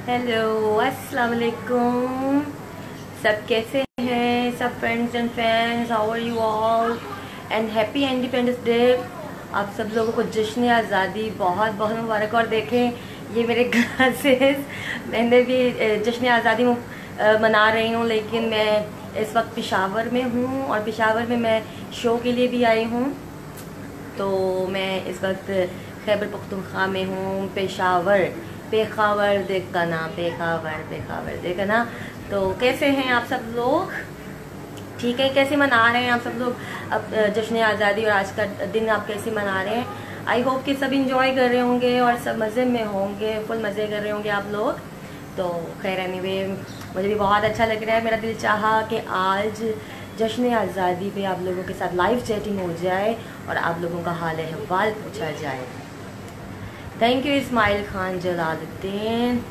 Hello, अस्सलाम वालेकुम। सब कैसे हैं? सब friends and fans, how are you all and happy independence day. आप सब लोगों को जश्न आज़ादी बहुत बहुत मुबारक। और देखें ये मेरे ग्लासेस, मैंने भी जश्न आज़ादी मना रही हूँ, लेकिन मैं इस वक्त पेशावर में हूँ और पेशावर में मैं शो के लिए भी आई हूँ। तो मैं इस वक्त खैबर पख्तूनख्वा में हूँ, पेखावर देखा ना, पेखावर देखा ना। तो कैसे हैं आप सब लोग? ठीक है, कैसे मना रहे हैं आप सब लोग अब जश्न आज़ादी? और आज का दिन आप कैसे मना रहे हैं? आई होप कि सब इंजॉय कर रहे होंगे और सब मज़े में होंगे, फुल मज़े कर रहे होंगे आप लोग। तो खैर एनीवे, मुझे भी बहुत अच्छा लग रहा है। मेरा दिल चाहा कि आज जश्न आज़ादी पे आप लोगों के साथ लाइव चैटिंग हो जाए और आप लोगों का हाल अहवाल पूछा जाए। Thank you Ismail Khan Jalaluddin.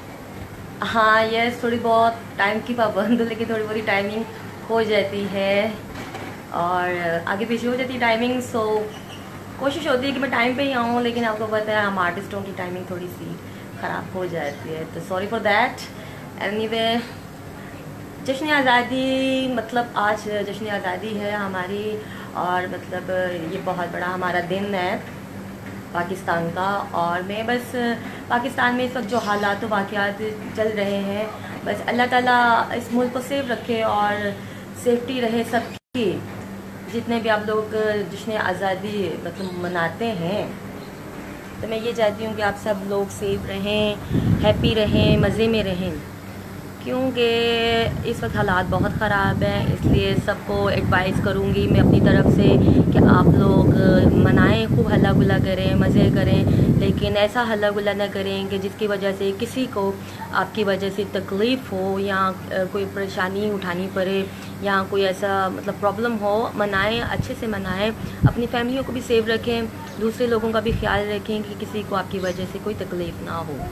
हाँ यस, थोड़ी बहुत टाइम की पाबंद, लेकिन थोड़ी बहुत टाइमिंग हो जाती है और आगे पीछे हो जाती है टाइमिंग। सो कोशिश होती है कि मैं टाइम पे ही आऊँ, लेकिन आपको पता है हम आर्टिस्टों की टाइमिंग थोड़ी सी ख़राब हो जाती है, तो सॉरी फॉर दैट। एनीवे, जश्न आज़ादी मतलब आज जश्न आज़ादी है हमारी, और मतलब ये बहुत बड़ा हमारा दिन है पाकिस्तान का। और मैं बस पाकिस्तान में इस वक्त जो हालात वाक़यात चल रहे हैं, बस अल्लाह ताला इस मुल्क को सेफ रखे और सेफ्टी रहे सबकी। जितने भी आप लोग जश्न आज़ादी मतलब मनाते हैं, तो मैं ये चाहती हूँ कि आप सब लोग सेफ रहें, हैप्पी रहें, मज़े में रहें, क्योंकि इस वक्त हालात बहुत ख़राब हैं। इसलिए सबको एडवाइस करूँगी मैं अपनी तरफ से कि आप लोग मनाएं, खूब हल्ला गुल्ला करें, मज़े करें, लेकिन ऐसा हल्ला गुल्ला ना करें कि जिसकी वजह से किसी को आपकी वजह से तकलीफ़ हो या कोई परेशानी उठानी पड़े या कोई ऐसा मतलब प्रॉब्लम हो। मनाएं, अच्छे से मनाएं, अपनी फैमिलियों को भी सेफ रखें, दूसरे लोगों का भी ख्याल रखें कि किसी को आपकी वजह से कोई तकलीफ़ ना हो।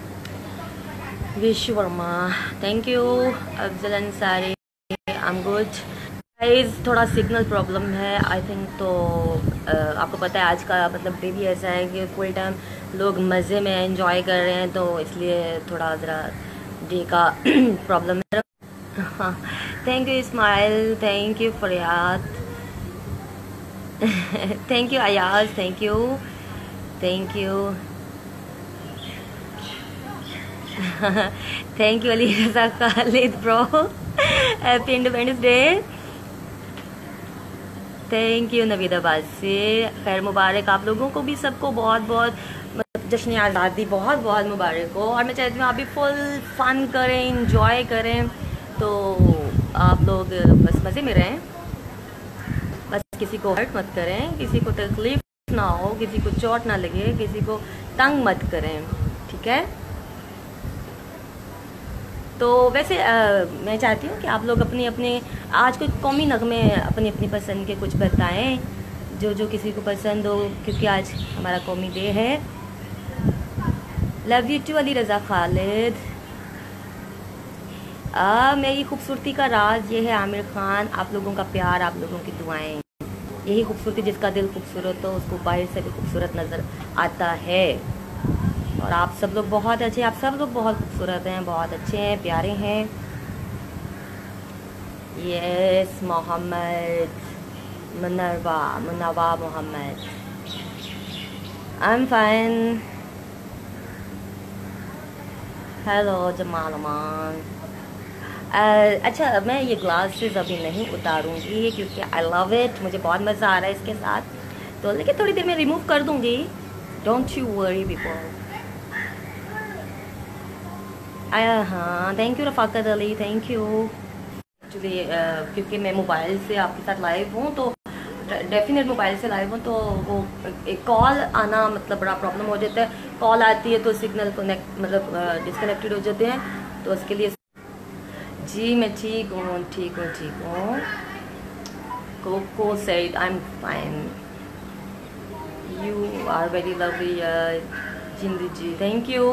Vish Verma, thank you. Afzal Ansari, I am good. Guys, थोड़ा सिग्नल प्रॉब्लम है आई थिंक। तो आपको पता है आज का मतलब डे भी ऐसा है कि फुल टाइम लोग मज़े में एंजॉय कर रहे हैं, तो इसलिए थोड़ा ज़रा डे का प्रॉब्लम है। हाँ, thank you Ismail, thank you Fariyad, thank you Ayaz, thank you thank you Ali Raza Khalid bro, happy independence day. Thank you Naveed Abbas से, खैर मुबारक आप लोगों को भी, सबको बहुत बहुत जश्न आज़ादी बहुत बहुत मुबारक हो। और मैं चाहती हूँ आप भी फुल फन करें, इंजॉय करें, तो आप लोग बस मज़े में रहें, बस किसी को हर्ट मत करें, किसी को तकलीफ ना हो, किसी को चोट ना लगे, किसी को तंग मत करें, ठीक है? तो वैसे मैं चाहती हूँ कि आप लोग अपने अपने आज कुछ कौमी नगमे अपनी अपनी पसंद के कुछ बताएं, जो जो किसी को पसंद हो, क्योंकि आज हमारा कौमी डे है। Love you too Ali Raza Khalid. मेरी खूबसूरती का राज ये है आमिर खान, आप लोगों का प्यार, आप लोगों की दुआएं, यही खूबसूरती। जिसका दिल खूबसूरत हो उसको बाहर से भी खूबसूरत नज़र आता है। और आप सब लोग बहुत अच्छे, आप सब लोग बहुत खूबसूरत हैं, बहुत अच्छे हैं, प्यारे हैं। Yes Mohammad, Munawa Mohammad, I am fine. Hello Jamal Aman. अच्छा, मैं ये ग्लासेस अभी नहीं उतारूंगी क्योंकि आई लव इट, मुझे बहुत मज़ा आ रहा है इसके साथ, तो लेकिन थोड़ी देर में रिमूव कर दूंगी, डोंट यू वरी पीपल। हाँ, thank you Rafaqat Ali, thank you. Actually क्योंकि मैं मोबाइल से आपके साथ लाइव हूँ, तो डेफिनेट मोबाइल से लाइव हूँ, तो वो एक कॉल आना मतलब बड़ा प्रॉब्लम हो जाता है। कॉल आती है तो सिग्नल कनेक्ट मतलब डिस्कनेक्टेड हो जाते हैं, तो उसके लिए जी मैं ठीक हूँ, ठीक हूँ। Coco said I am fine, you are very lovely Jindu ji, thank you.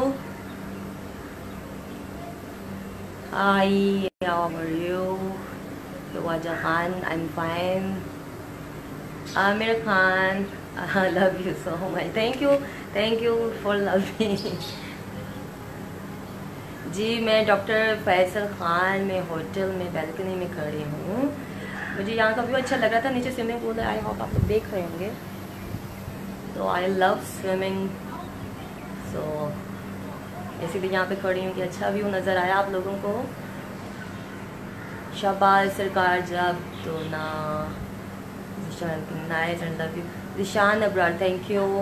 Hi, how are you? Rawaja Khan, I'm fine. Amir Khan, I love you so much. Thank you for loving. जी मैं डॉक्टर फैसल खान में hotel में balcony में खड़ी हूँ। मुझे यहाँ का व्यू अच्छा लग रहा था, नीचे स्विमिंग पूल है, आई होप आप लोग देख रहे होंगे। तो आई लव स्विमिंग, सो इसीलिए यहाँ पे खड़ी हूँ कि अच्छा व्यू नज़र आया आप लोगों को। शाबाश सरकार जब तो ना nice and love you Rishan Abrar, thank you.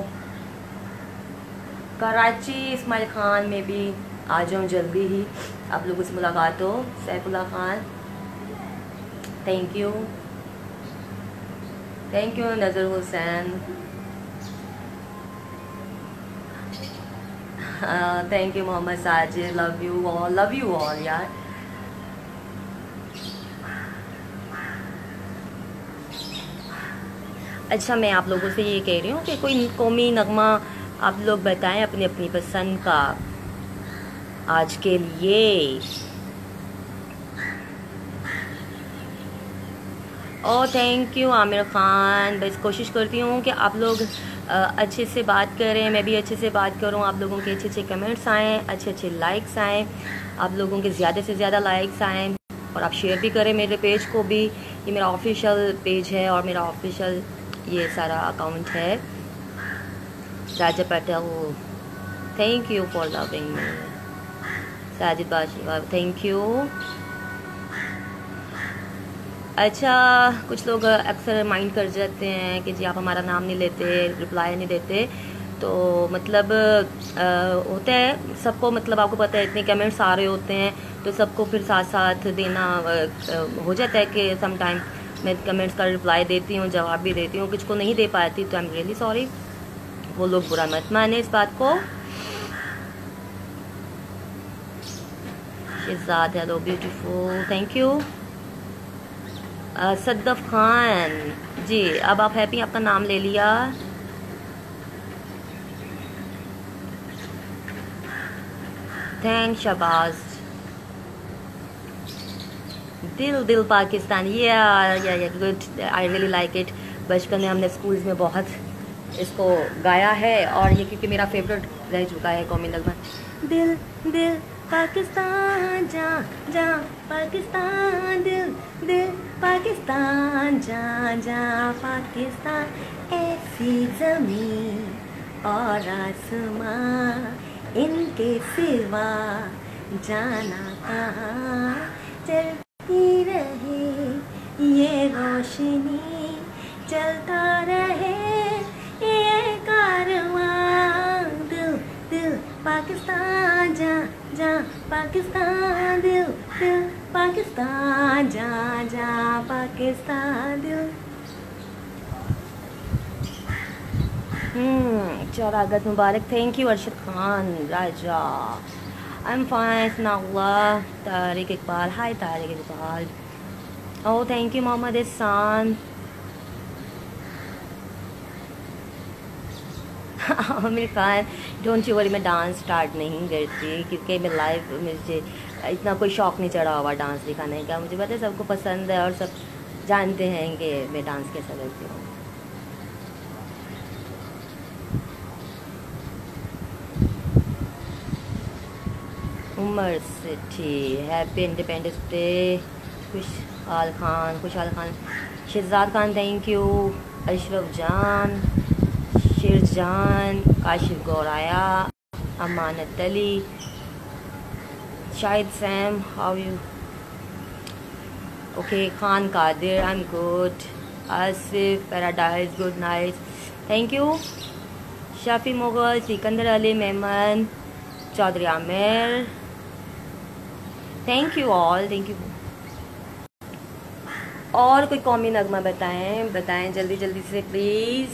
Karachi Ismail Khan में भी आ जाऊँ जल्दी ही, आप लोगों से मुलाकात हो। Saifullah Khan thank you Nazar Hussain thank you Mohammad Sajid, love you all यार। अच्छा मैं आप लोगों से ये कह रही हूँ कि कोई कौमी नगमा आप लोग बताएं अपनी अपनी पसंद का आज के लिए। और थैंक यू आमिर खान। बस कोशिश करती हूँ कि आप लोग अच्छे से बात करें, मैं भी अच्छे से बात करूँ, आप लोगों के अच्छे अच्छे कमेंट्स आएँ, अच्छे अच्छे लाइक्स आएँ, आप लोगों के ज़्यादा से ज़्यादा लाइक्स आएँ, और आप शेयर भी करें मेरे पेज को भी। ये मेरा ऑफिशियल पेज है और मेरा ऑफिशियल ये सारा अकाउंट है। Raja Patel thank you for loving me. Sajid Badshah thank you. अच्छा कुछ लोग अक्सर माइंड कर जाते हैं कि जी आप हमारा नाम नहीं लेते, रिप्लाई नहीं देते, तो मतलब होता है सबको, मतलब आपको पता है इतने कमेंट्स आ रहे होते हैं तो सबको फिर साथ साथ देना हो जाता है कि सम टाइम मैं कमेंट्स का रिप्लाई देती हूँ, जवाब भी देती हूँ, कुछ को नहीं दे पाती, तो आई एम रियली सॉरी। वो लोग बुरा मत माने इस बात को। Shizad hello beautiful thank you. Saddaf Khan ji अब आप हैप्पी, आपका नाम ले लिया। थैंक शबाज। दिल पाकिस्तान या good, I really like it. बचपन में हमने स्कूल्स में बहुत इसको गाया है और ये क्योंकि मेरा फेवरेट रह चुका है कौमी नगमा। दिल दिल पाकिस्तान जा जा पाकिस्तान, दिल दिल पाकिस्तान जा जा पाकिस्तान। ऐसी ज़मीन और आसमां इनके सिवा जाना कहाँ, चलती रहे ये रोशनी, चलता रहे ये कारवां। दिल दिल पाकिस्तान जा जा पाकिस्तान, दिल दिल पाकिस्तान जा जा पाकिस्तान, दिल। 14 अगस्त मुबारक। Thank you Arshad Khan Raja. I am fine Sanaullah. Tariq Iqbal hi Tariq Iqbal. Oh thank you Mohammad Ehsan. Aamir Khan don't you worry, मैं डांस स्टार्ट नहीं करती क्योंकि मैं लाइव, मुझे इतना कोई शौक़ नहीं चढ़ा हुआ डांस दिखाने का। मुझे पता है सबको पसंद है और सब जानते हैं कि मैं डांस कैसा करती हूँ। Umar city happy independence day. Khushal Khan Shahzad Khan thank you. Ashraf Jan, Shirjan, Kashif Goraya, Amanat Ali, Shahid Sam how you, okay Khan Qadir I am good, Asif paradise good night thank you. Shafi Mughal, Sikandar Ali Memon, Chaudhry Aamir thank you all, thank you. और कोई कौमी नगमा बताएं जल्दी जल्दी से प्लीज़।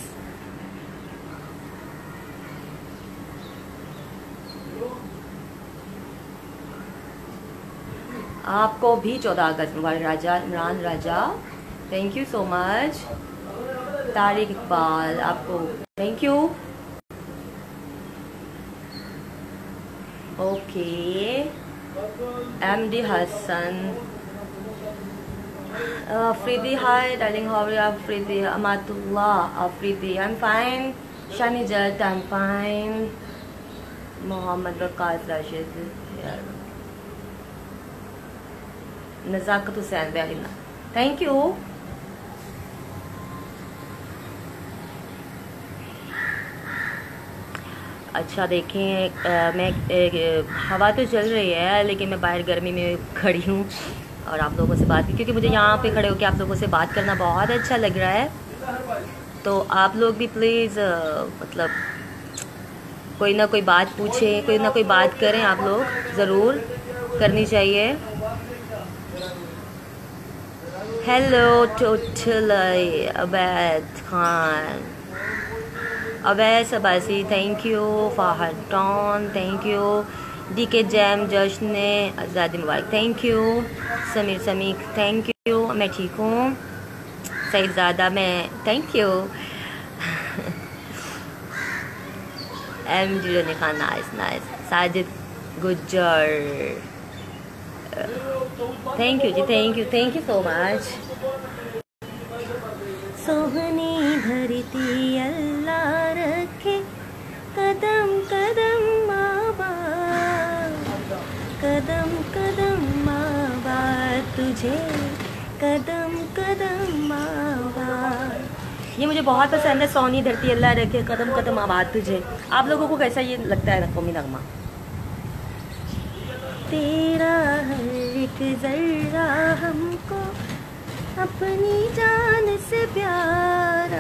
आपको भी 14 अगस्त मुबारक Raja Imran Raja, thank you so much. Tariq Iqbal आपको thank you. Okay MD Hasan, Afridi hi darling how are you Afridi, Amatullah Afridi I am fine. Shani Jatt I am fine. Mohammad Waqas Rashid Nazakat Hussain Behina, thank you. अच्छा देखें, मैं हवा तो चल रही है लेकिन मैं बाहर गर्मी में खड़ी हूँ और आप लोगों से बात की, क्योंकि मुझे यहाँ पे खड़े होकर आप लोगों से बात करना बहुत अच्छा लग रहा है। तो आप लोग भी प्लीज़ मतलब कोई ना कोई बात पूछें, कोई ना कोई बात करें, आप लोग ज़रूर करनी चाहिए। Hello total Awaid Khan, Awais Abbasi, thank you. Fahad टॉन, थैंक यू। डीके जैम जश्न आज़ादी मुबारक, thank you. Sameer Samik, thank you. मैं ठीक हूँ। सईदज़ादा, मैं thank you. M G Khan, nice nice. Sajid Gujjar, thank you ji, thank you so much. सोहनी धरती अल्लाह रखे, कदम कदम आबाद, कदम कदम आबाद तुझे, कदम कदम आबाद। ये मुझे बहुत पसंद है, सोहनी धरती अल्लाह रखे, कदम कदम आबाद तुझे। आप लोगों को कैसा ये लगता है कौमी नगमा? तेरा हर एक जर्रा हमको अपनी जान से प्यारा,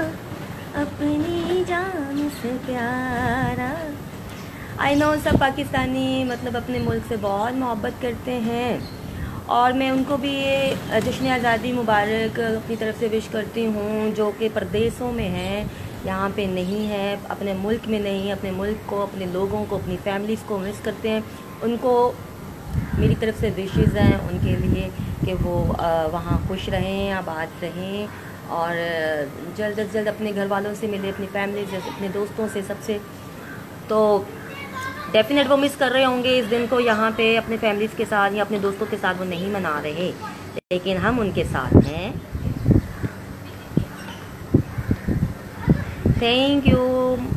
अपनी जान से प्यारा। आई नो सब पाकिस्तानी मतलब अपने मुल्क से बहुत मोहब्बत करते हैं और मैं उनको भी ये जश्न आज़ादी मुबारक अपनी तरफ से विश करती हूँ, जो कि परदेशों में हैं, यहाँ पे नहीं है, अपने मुल्क में नहीं, अपने मुल्क को, अपने लोगों को, अपनी फैमिलीज़ को मिस करते हैं। उनको मेरी तरफ से विशेज़ हैं उनके लिए कि वो वहाँ खुश रहें, आबाद रहें और जल्द अज जल्द अपने घर वालों से मिले, अपनी फैमिली से, अपने दोस्तों से, सबसे। तो डेफिनेट वो मिस कर रहे होंगे इस दिन को यहाँ पे अपने फैमिलीज़ के साथ या अपने दोस्तों के साथ वो नहीं मना रहे, लेकिन हम उनके साथ हैं। Thank you.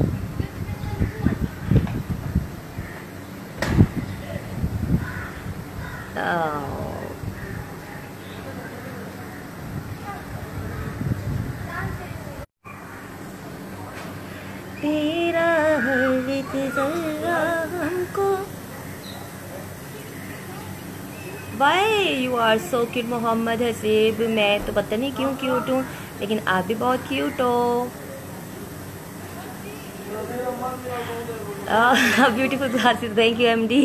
तेरा हर एक ज़र्रा हमको। Why you are so cute Mohammad Haseeb. मैं तो पता नहीं क्यों क्यूट हूँ, लेकिन आप भी बहुत क्यूट हो। Beautiful glasses, thank you MD.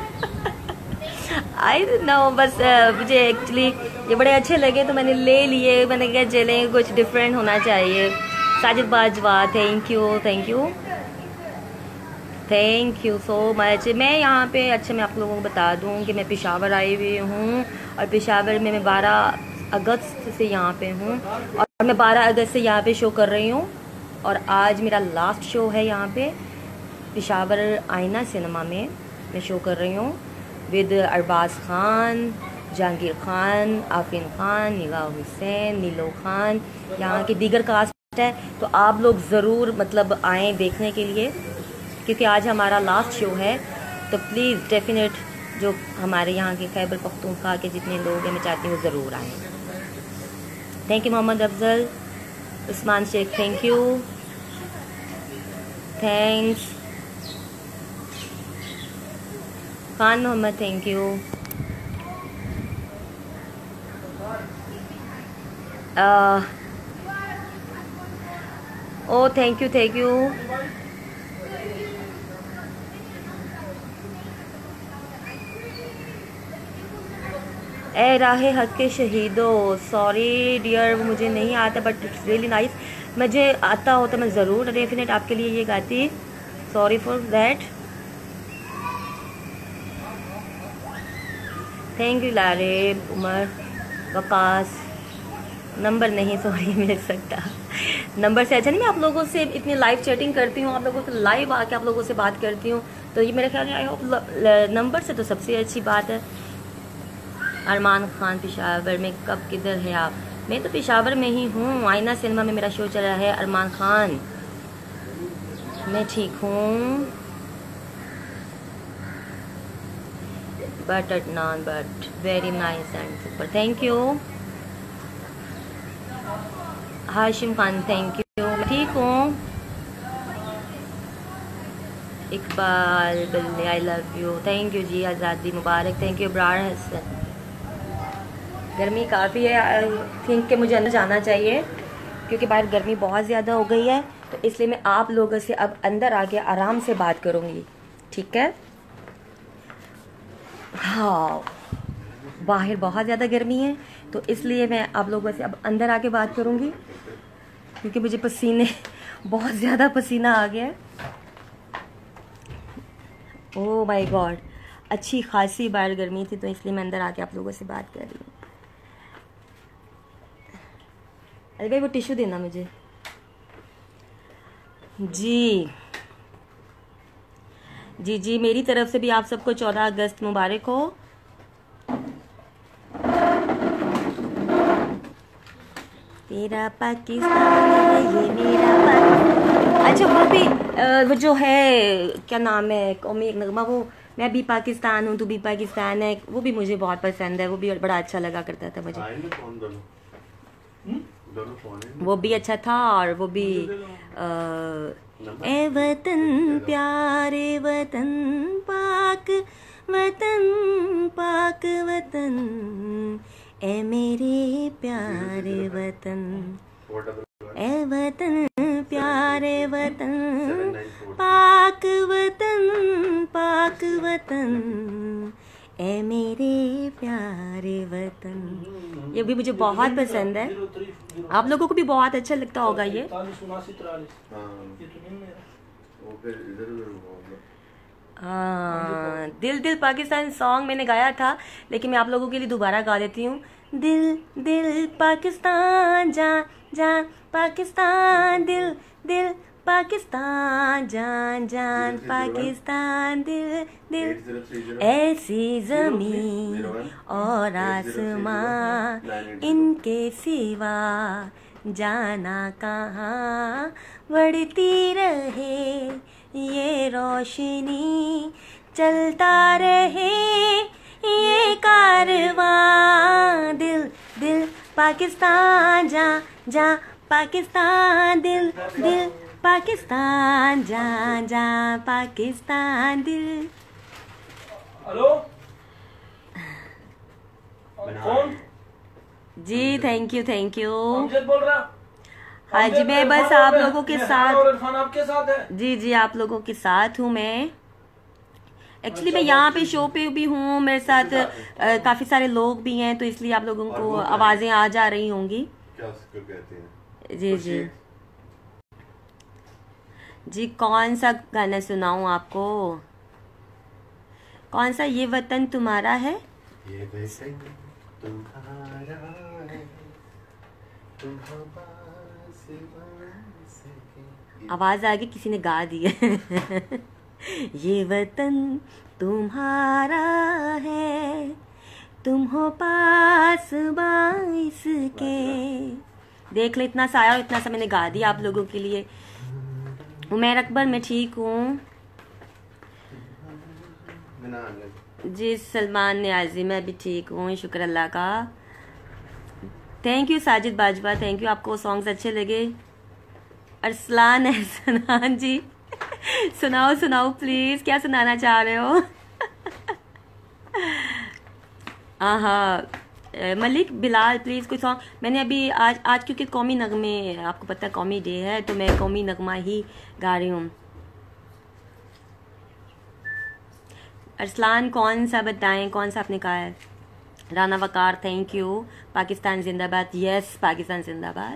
I know, बस मुझे एक्चुअली ये बड़े अच्छे लगे तो मैंने ले लिए। मैंने कहा चले कुछ डिफरेंट होना चाहिए। Sajid Bajwa, thank you, thank you, thank you so much. मैं यहाँ पे, अच्छा मैं आप लोगों को बता दूँ कि मैं पेशावर आई हुई हूँ और पेशावर में मैं 12 अगस्त से यहाँ पे हूँ और मैं 12 अगस्त से यहाँ पे शो कर रही हूँ और आज मेरा लास्ट शो है यहाँ पे पेशावर आईना सिनेमा में। मैं शो कर रही हूँ विद अरबाज खान, जहांगीर खान, आफरीन खान, निगाह हुसैन, नीलो खान, यहाँ की दीगर कास्ट है। तो आप लोग ज़रूर मतलब आएँ देखने के लिए, क्योंकि आज हमारा लास्ट शो है। तो प्लीज़ डेफिनेट जो हमारे यहाँ के खैबर पख्तूनख्वा के जितने लोग हैं, मैं चाहती हूँ ज़रूर आएँ। Thank you Mohammad Afzal, Usman Sheikh, thank you, thanks. Khan Mohammad, thank you. Oh thank you, thank you. ए राहे हक के शहीदों, सॉरी डियर, वो मुझे नहीं आता बट इट्स रियली नाइस। मुझे आता होता मैं ज़रूर डेफिनेट आपके लिए ये गाती। Sorry for that. Thank you Lare, Umar, Waqas. Number नहीं सॉरी मिल सकता, नंबर से अच्छा नहीं। मैं आप लोगों से इतनी लाइव चैटिंग करती हूँ, आप लोगों को लाइव आके आप लोगों से बात करती हूँ, तो ये मेरे ख्याल में आई होप नंबर से तो सबसे अच्छी बात है। अरमान खान, पेशावर में कब किधर है आप? मैं तो पेशावर में ही हूँ, आईना सिनेमा में मेरा शो चल रहा है। अरमान खान, मैं ठीक हूँ। Buttered naan but very nice and super. Thank you Hashim Khan, thank you. ठीक हूँ। Iqbal Balle I love you, thank you ji. आज़ादी मुबारक, थैंक यू। ब्रार हसन, गर्मी काफ़ी है, आई थिंक कि मुझे अंदर जाना चाहिए क्योंकि बाहर गर्मी बहुत ज़्यादा हो गई है, तो इसलिए मैं आप लोगों से अब अंदर आके आराम से बात करूँगी, ठीक है। हाँ, बाहर बहुत ज़्यादा गर्मी है, तो इसलिए मैं आप लोगों से अब अंदर आके बात करूँगी क्योंकि मुझे पसीने बहुत ज़्यादा पसीना आ गया है। ओह माय गॉड, अच्छी खासी बाहर गर्मी थी, तो इसलिए मैं अंदर आके आप लोगों से बात कर रही हूँ। अरे भाई वो टिश्यू देना मुझे। जी जी जी, मेरी तरफ से भी आप सबको 14 अगस्त मुबारक हो। तेरा पाकिस्तान है ये मेरा पाकिस्तान। अच्छा वो जो है क्या नाम है कौमी एक नगमा, वो मैं भी पाकिस्तान हूँ तू भी पाकिस्तान है, वो भी मुझे बहुत पसंद है, वो भी बड़ा अच्छा लगा करता था मुझे। वो भी अच्छा था, और वो भी ए वतन प्यारे वतन पाक वतन ए मेरे प्यारे वतन, ए वतन प्यारे वतन पाक वतन ए मेरे प्यारे वतन। ये भी मुझे बहुत पसंद है, आप लोगों को भी बहुत अच्छा लगता होगा ये। दिल दिल पाकिस्तान सॉन्ग मैंने गाया था, लेकिन मैं आप लोगों के लिए दोबारा गा देती हूँ। दिल दिल पाकिस्तान जा जा पाकिस्तान, दिल दिल पाकिस्तान जान जान पाकिस्तान, दिल दिल ऐसी जमीन और आसमां इनके सिवा जाना कहाँ, बढ़ती रहे ये रोशनी, चलता रहे ये कारवां, दिल दिल पाकिस्तान जा जा पाकिस्तान, दिल दिल पाकिस्तान जा जा पाकिस्तान, दिल। हेलो कौन जी, थैंक यू अमजद बोल रहा। हाँ जी, मैं बस आप लोगों के साथ, और इरफान आपके साथ है। जी जी आप लोगों के साथ हूँ मैं। एक्चुअली मैं यहाँ पे शो पे भी हूँ, मेरे साथ काफी सारे लोग भी हैं, तो इसलिए आप लोगों को आवाजें आ जा रही होंगी। क्या कहते हैं? जी जी जी, कौन सा गाना सुनाऊं आपको? कौन सा? ये वतन तुम्हारा है। ये वतन तुम्हारा है, तुम पास सके। आवाज आ गई, किसी ने गा दी है। ये वतन तुम्हारा है, तुम हो पास बाइस के। देख ले, इतना सा आया और इतना सा मैंने गा दिया आप लोगों के लिए। उमैर अकबर, मैं ठीक हूँ जी। सलमान न्याजी, मैं भी ठीक हूँ, शुक्र अल्लाह का। Thank you Sajid Bajwa, thank you, आपको सॉन्ग्स अच्छे लगे। अरसलान एहसनान जी, सुनाओ सुनाओ प्लीज, क्या सुनाना चाह रहे हो? हाँ, मलिक बिलाल प्लीज कोई सॉन्ग। मैंने अभी आज क्योंकि कौमी नगमे, आपको पता है कौमी डे है, तो मैं कौमी नगमा ही गा रही हूँ। अरसलान कौन सा बताएं, कौन सा आपने कहा है? Rana Waqar, thank you. पाकिस्तान जिंदाबाद, यस पाकिस्तान जिंदाबाद।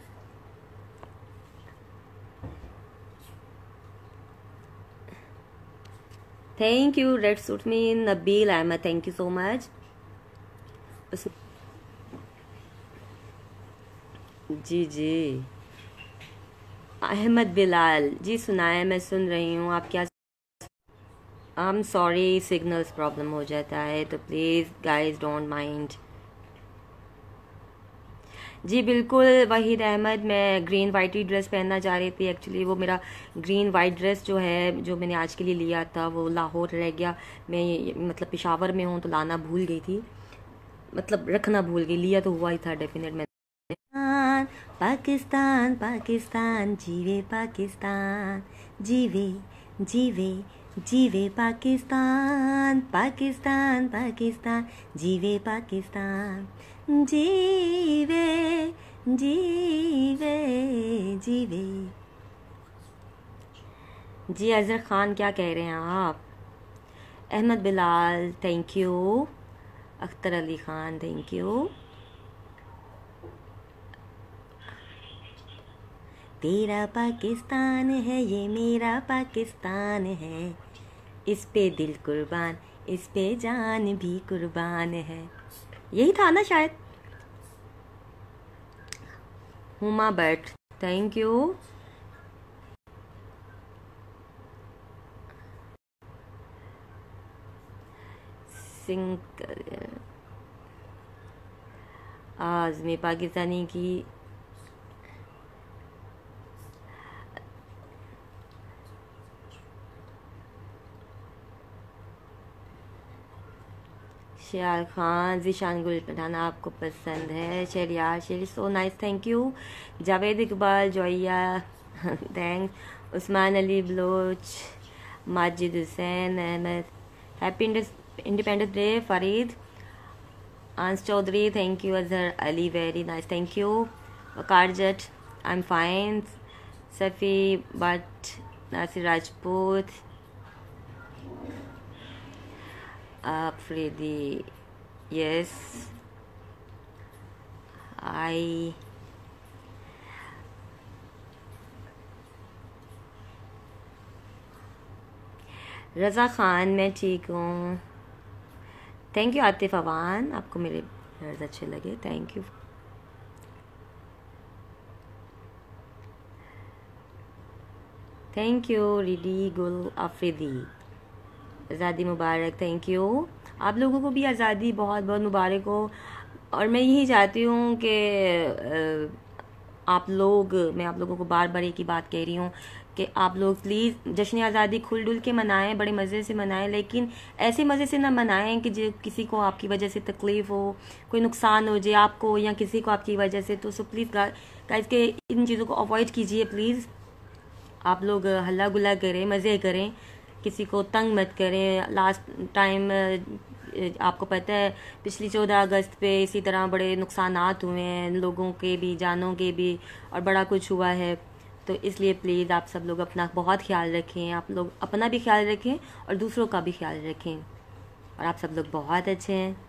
Thank you, red suit me, Nabeel Ahmed, thank you so much. जी जी, अहमद बिलाल जी, सुनाए, मैं सुन रही हूँ। आप क्या? I am sorry, signals problem हो जाता है, तो प्लीज़ गाइस डोंट माइंड। जी बिल्कुल वहीद अहमद, मैं ग्रीन वाइट ही ड्रेस पहनना चाह रही थी। एक्चुअली वो मेरा ग्रीन वाइट ड्रेस जो है, जो मैंने आज के लिए लिया था, वो लाहौर रह गया। मैं मतलब पेशावर में हूँ तो लाना भूल गई थी, मतलब रखना भूल गई। लिया तो हुआ ही था डेफिनेट। मैं पाकिस्तान पाकिस्तान जीवे पाकिस्तान, जीवे जीवे जीवे पाकिस्तान, पाकिस्तान पाकिस्तान जीवे पाकिस्तान, जीवे जीवे जीवे। जी अजहर खान क्या कह रहे हैं आप? Ahmed Bilal thank you, Akhtar Ali Khan thank you. तेरा पाकिस्तान है ये मेरा पाकिस्तान है, इस पे दिल कुर्बान इस पे जान भी कुर्बान है। यही था ना शायद। Huma Bhatt thank you. सिंह आज़मी पाकिस्तानी की शयाल खान, जीशान गुल पठाना आपको पसंद है। Shehryar Sheri so nice thank you. Javed Iqbal Zoya thanks. Usman Ali Baloch, Majid Hussain Ahmed happy independence day. Farid Ans Chaudhry thank you. Azhar Ali very nice thank you. Waqar Jatt I am fine. Safi Bhatt, Nasir Rajput, Freddy, yes, I Raza Khan मैं ठीक हूँ थैंक यू। आतिफ अवान आपको मेरे हेयर्स अच्छे लगे thank you. Thank you. Ridi Gul Afridi, आज़ादी मुबारक थैंक यू। आप लोगों को भी आज़ादी बहुत बहुत मुबारक हो। और मैं यही चाहती हूँ कि मैं आप लोगों को बार बार एक ही बात कह रही हूँ कि आप लोग प्लीज़ जश्न आज़ादी खुल डुल के मनाएं, बड़े मज़े से मनाएं, लेकिन ऐसे मज़े से ना मनाएं कि जो किसी को आपकी वजह से तकलीफ़ हो, कोई नुकसान हो जाए आपको या किसी को आपकी वजह से। तो सो प्लीज़ गाइस के इन चीज़ों को अवॉइड कीजिए प्लीज़। आप लोग हल्ला गुल्ला करें, मज़े करें, किसी को तंग मत करें। लास्ट टाइम आपको पता है पिछली 14 अगस्त पे इसी तरह बड़े नुकसानात हुए हैं, लोगों के भी जानों के भी, और बड़ा कुछ हुआ है। तो इसलिए प्लीज़ आप सब लोग अपना बहुत ख्याल रखें, आप लोग अपना भी ख्याल रखें और दूसरों का भी ख्याल रखें। और आप सब लोग बहुत अच्छे हैं।